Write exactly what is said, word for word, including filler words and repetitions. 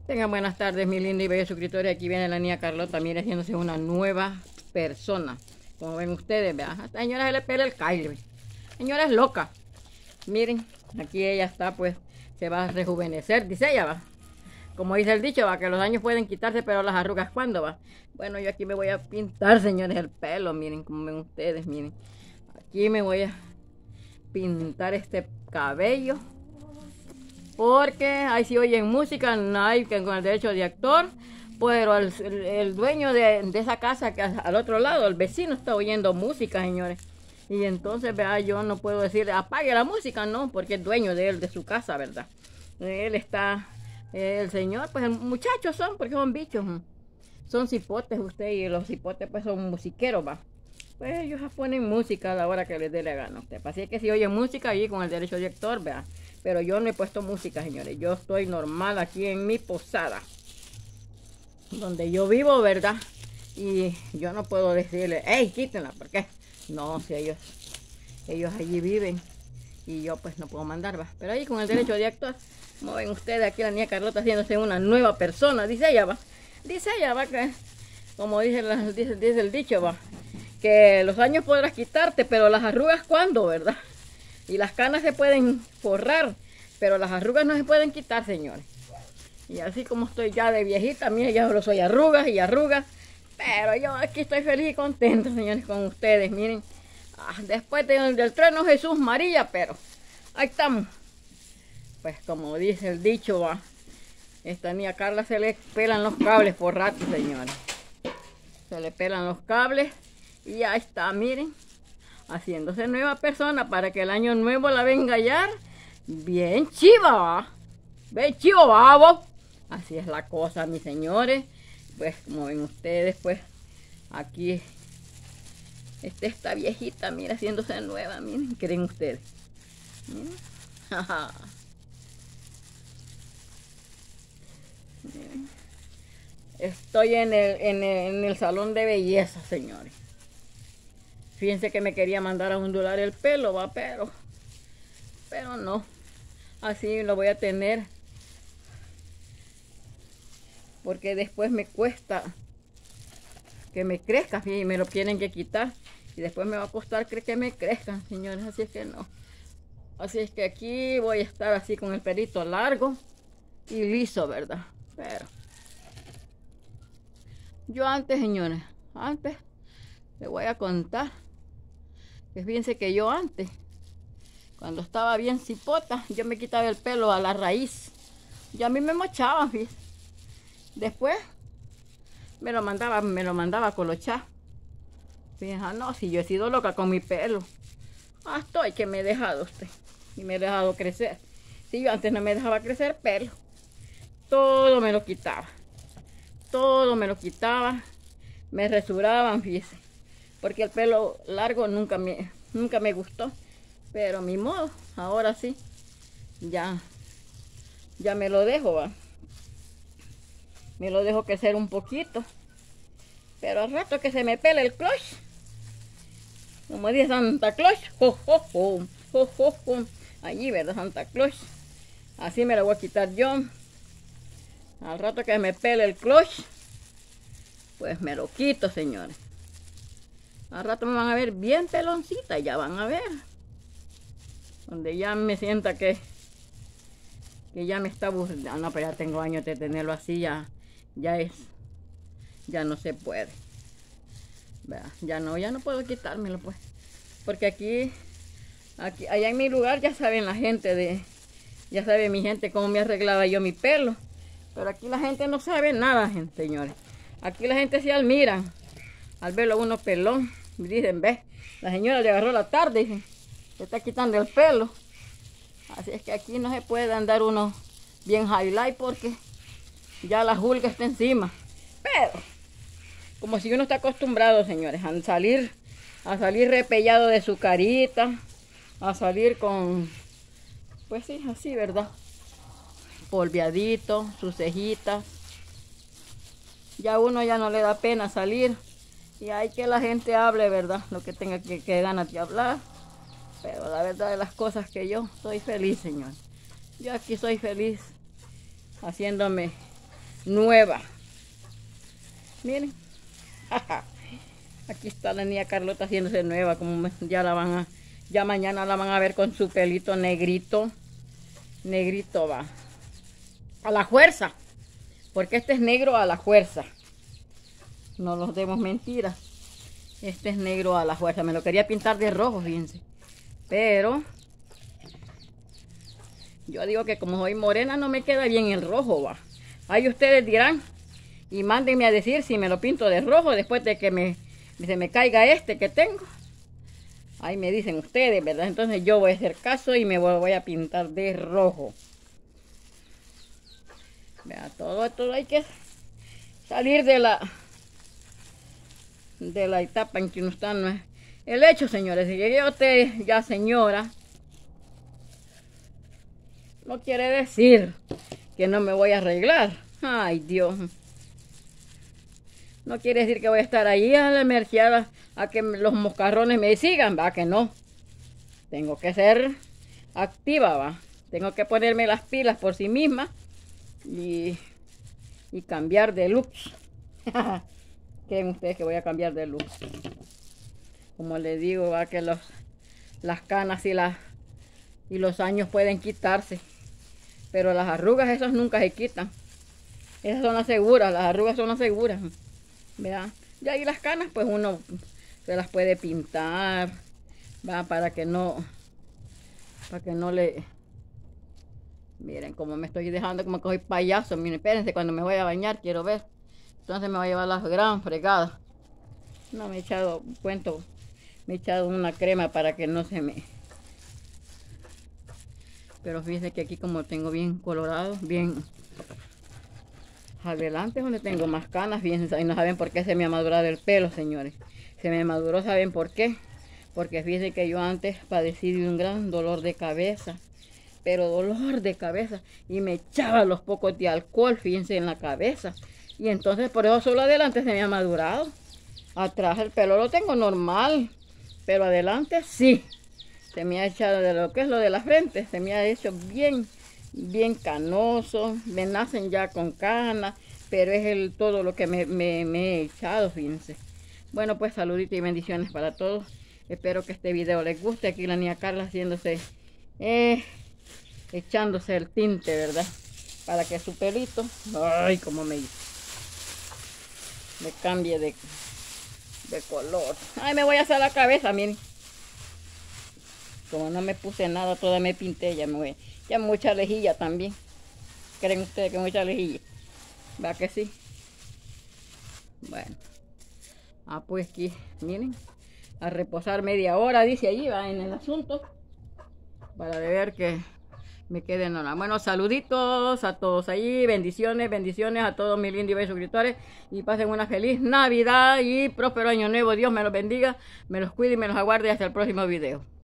Tengan buenas tardes, mi linda y bella suscriptores. Aquí viene la niña Carlota, mire, haciéndose una nueva persona. Como ven ustedes, vean, a esta señora se le pela el caile. Señora es loca. Miren, aquí ella está, pues, se va a rejuvenecer, dice ella, va. Como dice el dicho, va, que los años pueden quitarse, pero las arrugas, ¿cuándo, va? Bueno, yo aquí me voy a pintar, señores, el pelo, miren, como ven ustedes, miren. Aquí me voy a pintar este cabello. Porque ahí sí oyen música, no hay que con el derecho de actor, pero el, el, el dueño de, de esa casa que al otro lado, el vecino, está oyendo música, señores. Y entonces, vea, yo no puedo decir apague la música, no, porque es dueño de él, de su casa, ¿verdad? Él está, el señor, pues muchachos son, porque son bichos, son cipotes usted, y los cipotes pues son musiqueros, va. Pues ellos ponen música a la hora que les dé la gana a usted. Así es que si oyen música ahí con el derecho de actor, vea. Pero yo no he puesto música, señores. Yo estoy normal aquí en mi posada, donde yo vivo, ¿verdad? Y yo no puedo decirle, hey, quítenla, ¿por qué? No, si ellos, ellos allí viven y yo pues no puedo mandar, va. Pero ahí con el derecho de actor, como ven ustedes, aquí la niña Carlota haciéndose una nueva persona, dice ella, va. Dice ella, va, que como dice, la, dice, dice el dicho, va, que los años podrás quitarte, pero las arrugas, ¿cuándo, verdad? Y las canas se pueden forrar, pero las arrugas no se pueden quitar, señores. Y así como estoy ya de viejita, mire, ya solo soy arrugas y arrugas. Pero yo aquí estoy feliz y contento, señores, con ustedes. Miren, ah, después de, del trueno Jesús María, pero ahí estamos. Pues como dice el dicho, va, esta niña Carla se le pelan los cables por rato, señores. Se le pelan los cables y ahí está, miren. Haciéndose nueva persona para que el año nuevo la venga a hallar bien chiva, ¿va? Bien chivo, babo. Así es la cosa, mis señores. Pues como ven ustedes, pues aquí está esta viejita, mira, haciéndose nueva, miren, creen ustedes. Miren. Miren. Estoy en el, en, el, en el salón de belleza, señores. Fíjense que me quería mandar a ondular el pelo, va, pero, pero no. Así lo voy a tener. Porque después me cuesta que me crezca, y me lo tienen que quitar. Y después me va a costar creer que me crezcan, señores, así es que no. Así es que aquí voy a estar así con el pelito largo y liso, ¿verdad? Pero yo antes, señores, antes les voy a contar. Que fíjense que yo antes, cuando estaba bien cipota, yo me quitaba el pelo a la raíz. Y a mí me mochaban, fíjense. Después me lo mandaba, me lo mandaba a colochar. Fíjense, ah, no, si yo he sido loca con mi pelo. Ah, estoy que me he dejado usted. Y me he dejado crecer. Si yo antes no me dejaba crecer pelo. Todo me lo quitaba. Todo me lo quitaba. Me resuraban, fíjense. Porque el pelo largo nunca me, nunca me gustó. Pero mi modo, ahora sí. Ya, ya me lo dejo, va. Me lo dejo crecer un poquito. Pero al rato que se me pele el clutch. Como dice Santa Claus. Jo, jo, jo, jo, jo, jo. Allí, ¿verdad? Santa Claus. Así me lo voy a quitar yo. Al rato que me pele el clutch, pues me lo quito, señores. Al rato me van a ver bien peloncita, ya van a ver. Donde ya me sienta que, que ya me está aburriendo. No, pero ya tengo años de tenerlo así, ya, ya es, ya no se puede. Vea, ya no, ya no puedo quitármelo, pues. Porque aquí, aquí, allá en mi lugar ya saben la gente de, ya sabe mi gente cómo me arreglaba yo mi pelo. Pero aquí la gente no sabe nada, gente, señores. Aquí la gente se admira al verlo uno pelón. Y dicen, ve, la señora le agarró la tarde, dicen, se está quitando el pelo. Así es que aquí no se puede andar uno bien highlight porque ya la julga está encima. Pero, como si uno está acostumbrado, señores, a salir, a salir repellado de su carita, a salir con, pues sí, así, ¿verdad? Polveadito, sus cejitas. Ya uno ya no le da pena salir. Y hay que la gente hable, ¿verdad? Lo que tenga que, que ganas de hablar. Pero la verdad de las cosas que yo soy feliz, señor. Yo aquí soy feliz haciéndome nueva. Miren. Aquí está la niña Carlota haciéndose nueva, como ya la van a, ya mañana la van a ver con su pelito negrito. Negrito va. A la fuerza. Porque este es negro a la fuerza. No los demos mentiras. Este es negro a la fuerza. Me lo quería pintar de rojo, fíjense. Pero yo digo que como soy morena no me queda bien el rojo, va. Ahí ustedes dirán. Y mándenme a decir si me lo pinto de rojo después de que me, se me caiga este que tengo. Ahí me dicen ustedes, ¿verdad? Entonces yo voy a hacer caso y me voy a pintar de rojo. Vea, todo esto hay que salir de la de la etapa en que uno está. No es el hecho, señores. Si llegué a usted ya señora, no quiere decir que no me voy a arreglar. Ay, Dios. No quiere decir que voy a estar ahí a la merced a, a que los moscarrones me sigan, va, que no. Tengo que ser activa, va. Tengo que ponerme las pilas por sí misma y, y cambiar de looks. ¿Creen ustedes que voy a cambiar de look? Como les digo, va, que los, las canas y, las, y los años pueden quitarse. Pero las arrugas esas nunca se quitan. Esas son las seguras, las arrugas son las seguras. Vean, y ahí las canas pues uno se las puede pintar, va, para que no, para que no le, miren como me estoy dejando como que soy payaso. Miren, espérense, cuando me voy a bañar quiero ver, entonces me voy a llevar las gran fregadas. No me he echado, cuento, me he echado una crema para que no se me, pero fíjense que aquí como tengo bien colorado, bien adelante es donde tengo más canas. Fíjense, y no saben por qué se me ha madurado el pelo, señores. Se me maduró, ¿saben por qué? Porque fíjense que yo antes padecí de un gran dolor de cabeza. Pero dolor de cabeza. Y me echaba los pocos de alcohol, fíjense, en la cabeza. Y entonces por eso solo adelante se me ha madurado. Atrás el pelo lo tengo normal. Pero adelante sí. Se me ha echado de lo que es lo de la frente. Se me ha hecho bien... bien canoso, me nacen ya con canas, pero es el todo lo que me, me, me he echado, fíjense. Bueno, pues saluditos y bendiciones para todos. Espero que este video les guste. Aquí la niña Carla haciéndose, eh, echándose el tinte, ¿verdad? Para que su pelito, ay, como me, me cambie de, de color. Ay, me voy a hacer la cabeza, miren. Como no me puse nada, toda me pinté, ya me voy. Ya mucha lejilla también. ¿Creen ustedes que mucha lejilla? ¿Va que sí? Bueno. Ah, pues aquí, miren. A reposar media hora, dice allí, va en el asunto. Para ver que me queden nada. Bueno, saluditos a todos allí. Bendiciones, bendiciones a todos mis lindos y bellos suscriptores. Y pasen una feliz Navidad y próspero año nuevo. Dios me los bendiga, me los cuide y me los aguarde hasta el próximo video.